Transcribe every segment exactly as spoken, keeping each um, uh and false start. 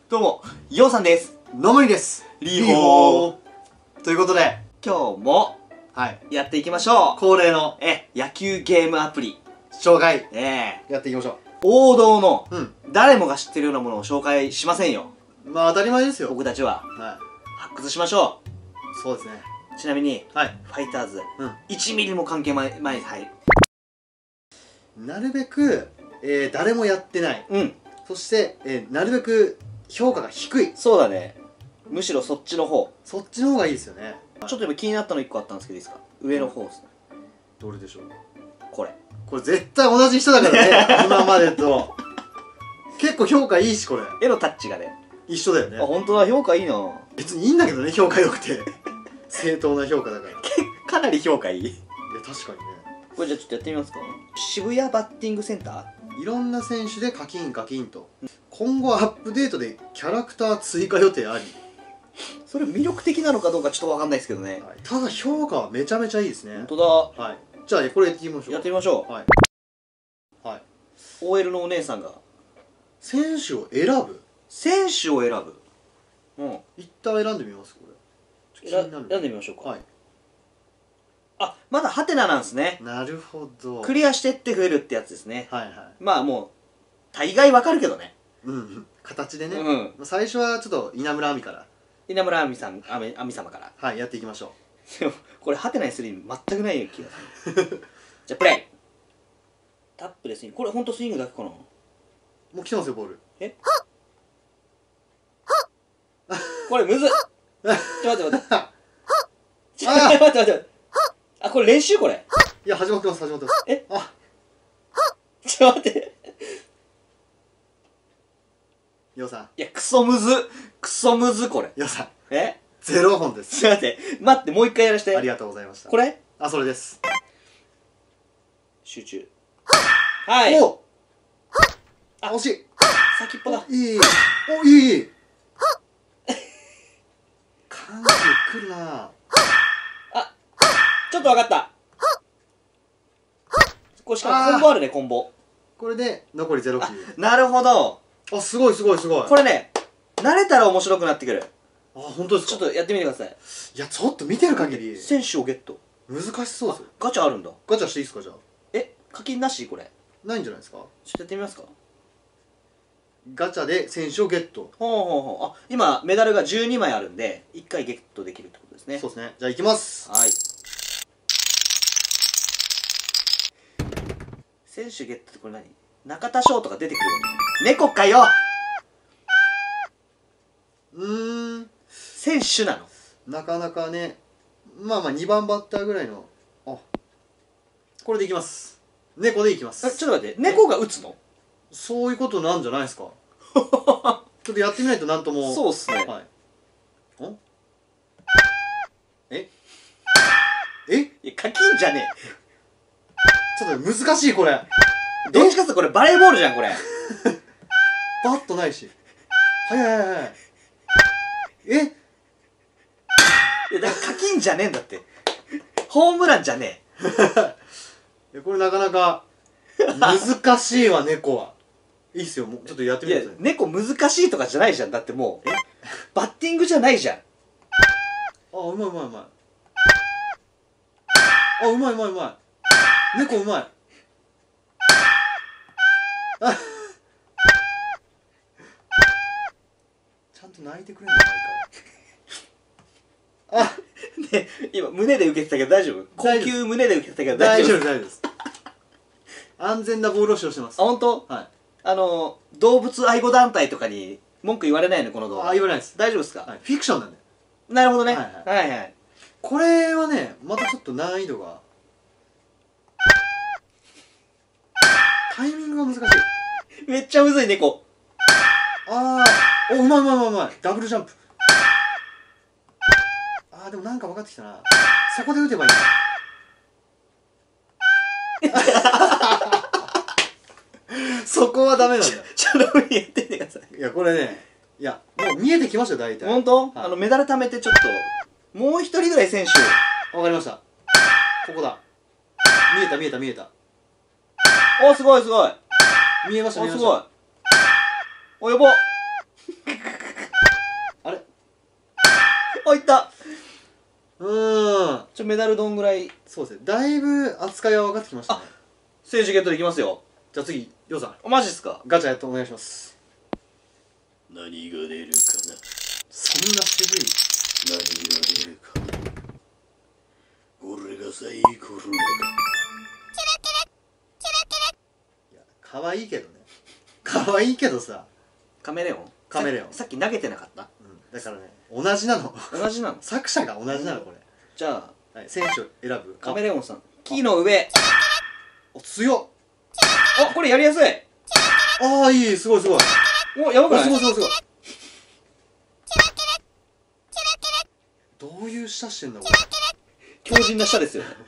どうも、ヨウさんです。 のむりです。 リーホーということで、 今日もはいやっていきましょう。 恒例のえ、野球ゲームアプリ。 紹介ええやっていきましょ王道のう。うん。 誰もが知ってるようなものを紹介しませんよ。 まあ当たり前ですよ。 僕たちはは発掘しましょい。そうですね。 う。ちなみに、 はい。 ファイターズ、 うん。 いちミリも関係前前に入る。 なるべく、えー、誰もやってない。 うん。 そして、えー、なるべく評価が低い。 そうだね。むしろそっちの方。 そっちの方がいいですよね。 ちょっと今気になったのいっこあったんですけどいいですか？上の方ですね。 どれでしょう。 これ。 これ絶対同じ人だからね。今までと。結構評価いいし、これ。 絵のタッチがね。 一緒だよあ、 ね。 本当だ。評価いいな。 別にいいんだけどね、評価良くて。正当な評価だから。いや、 かなり評価いい。 確かにね。 これじゃあちょっとやってみますか。渋谷バッティングセンター。 いろんな選手でカキンカキンと、今後アップデートでキャラクター追加予定あり、 それ魅力的なのかどうかちょっとわかんないですけどね。 はい、ただ評価はめちゃめちゃいいですね。 本当だ。 はい、じゃあこれやってみましょう。 やってみましょう。 はい、はい、 オーエル のお姉さんが選手を選ぶ。 選手を選ぶ。うん。 一旦選んでみます。これ気になる。 選んでみましょうか。 はい。 あ、まだハテナなんですね。 なるほど。 クリアしてって増えるってやつですね。 はいはい。 まあもう大概わかるけどね。 うん、形でね。 うん。 最初はちょっと稲村亜美から稲村亜美さん、亜美、亜美様から。 はいやっていきましょでもこれハテナにする意味全くない気がする。じゃあプレイ。タップでスイング。これほんとスイングだけかな。 う。もう来てますよボール。 え？これむずっ。ちょっと待って待って。ちょっと待って待って待って。あ、これ練習これ。 いや始まってます始まってます。 え？ あ、 ちょっと待って。 ようさん。 いや、クソむず。クソむずこれ。 ようさん。 え？ ゼロ本です。 ちょっと待って。待って、もう一回やらして。 ありがとうございました。 これ？ あ、それです。 集中。はい。 おあ、 惜しい。 先っぽだ。 いい。お、いいいい。緩急くるな。 ちょっとわかった。これしかもコンボあるね、コンボ。 これで残りゼロ球。 なるほど。 あ、すごいすごいすごい。 これね、慣れたら面白くなってくる。 あ、本当ですか。 ちょっとやってみてください。 いや、ちょっと見てる限り選手をゲット。 難しそうですよ。 ガチャあるんだ。 ガチャしていいですか、じゃあ。 え、課金なしこれ。 ないんじゃないですか。 ちょっとやってみますか。 ガチャで選手をゲット。 ほうほうほう。あ、今メダルがじゅうにまいあるんで、いっかいゲットできるってことですね。 そうですね。じゃあ行きます。 はい。選手ゲットってこれ何？中田翔とか出てくるよね。猫かよ。 うーん。 選手なの。 なかなかね。まあまあにばんバッターぐらいの。あ、これでいきます。猫でいきまえ、 す。 ちょっと待って、猫が打つの？ そういうことなんじゃないですか。ちょっとやってみないとなんとも。 そうっすね。 はい。ん？え？え？ いや、課金じゃねちょっと難しいこれ。 え。どっちかっていうとこれバレーボールじゃん、これ。 バットないし。はいはいはいはい。え？ いや、だから課金じゃねえんだって。ホームランじゃねいやこれなかなか難しいわ猫は。いいっすよ、もうちょっとやってえ。いやみてください。、 猫難しいとかじゃないじゃん。だってもう、バッティングじゃないじゃん。 あ、うまいうまいうまい。あ、うまいうまいうまい。猫うまい。あちゃんと泣いてくれんの毎回。あ、 ね、今胸で受けてたけど大丈夫？高級胸で受けてたけど大大丈夫？ 丈夫大丈夫です。安全なボールを使用してます。 あ、本当？ はい。 あの、動物愛護団体とかに文句言われないのこの動画。 あ、言わないです。 大丈夫ですか？ はい、フィクションなんで。 なるほどね。 ははいいはいはい。 これはね、またちょっと難易度がタイミングが難しい。 めっちゃむずい猫。 ああ、お、うまいうまいうまいうまい。ダブルジャンプ。ああ、でもなんか分かってきたな。そこで打てばいい。そこはダメなんだ。 ちょっと無理やってみてください。 いや、これね、いや、もう見えてきましたよ、大体。 本当？ はいあのメダル貯めてちょっともう一人ぐらい選手。 わかりました。ここだ。見えた見えた見えた。 お、すごいすごい。 見えました見お、すごい。 えました。 お、やばっ。 あ、いった。 うーん、 ちょ、メダルどんぐらい？ そうですね、だいぶ扱いは分かってきましたね。 聖地ゲットできますよ。 じゃあ次、ようさんマジっすか？ ガチャやってお願いします。 何が出るかな。 そんな渋い。 何が出るかな。俺がサイコロだ。 いや、可愛いけどね。可愛いけどさ。 カメレオン。 カメレオン。 さっき投げてなかった？ うん、だからね、同じなの。 同じなの。 作者が同じなのこれ。 じゃあ、 はい、選手を選ぶ。 カメレオンさん。木の上。 お、強っ。 あ、これやりやすい。 ああ、いい、すごいすごい。 お、やばくない？ すごいすごいすごい。どういう舌してんだこれ。 強靭な舌ですよね。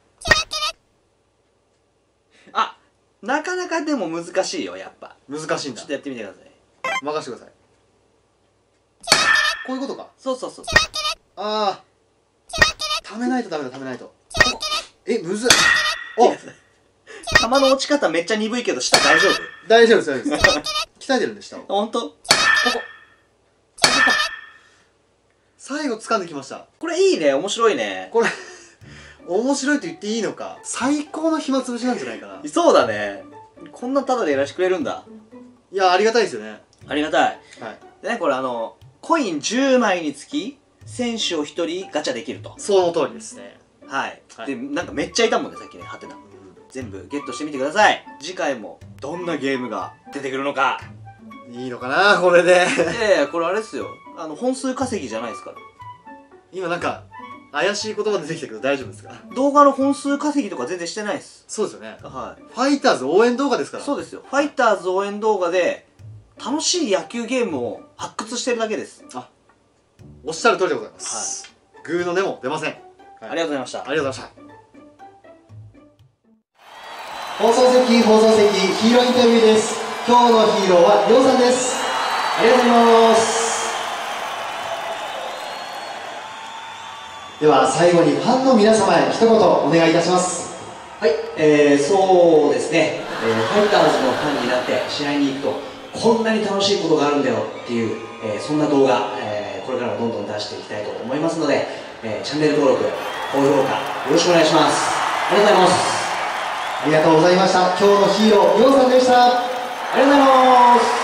あ、なかなかでも難しいよ、やっぱ。 難しいんだ。 ちょっとやってみてください。 任せてください。こういうことか。 そうそうそう。 ああ、ためないとダメだ、ためないと。え、むずい。お、 球の落ち方めっちゃ鈍いけど、舌大丈夫？ 大丈夫です、大丈夫です。鍛えてるんで、下を。 ほんと？ここ。 最後掴んできました。 これいいね、面白いね。 これ面白いと言っていいのか。最高の暇つぶしなんじゃないかな。 そうだね。こんなタダでやらせてくれるんだ。 いや、ありがたいですよね。 ありがたい。 はい。 でね、これあの、コインじゅうまいにつき、選手をひとりガチャできると。 その通りですね。 はい。 はい、 で、なんかめっちゃいたもんね、さっきね、ハテナ。全部ゲットしてみてください。次回もどんなゲームが出てくるのか。 いいのかな、これで。 いやいや、これあれっすよ。あの、本数稼ぎじゃないですから。 今なんか、怪しい言葉出てきたけど大丈夫ですか？ 動画の本数稼ぎとか全然してないです。 そうですよね。 はい。 ファイターズ応援動画ですから。 そうですよ。ファイターズ応援動画で、楽しい野球ゲームを発掘してるだけです。 あ、おっしゃる通りでございます。はい。グーの根も出ません。はい、 ありがとうございました。 ありがとうございました。放送席、放送席、ヒーローインタビューです。今日のヒーローはりょうさんです。ありがとうございます。では最後にファンの皆様へ一言お願いいたします。 はい、えー、そうですね、えー、ファイターズのファンになって試合に行くとこんなに楽しいことがあるんだよっていう、えー、そんな動画、えー、これからもどんどん出していきたいと思いますので、えー、チャンネル登録、高評価よろしくお願いします。ありがとうございます。 ありがとうございました。今日のヒーロー、りょうさんでした。 ありがとうございます。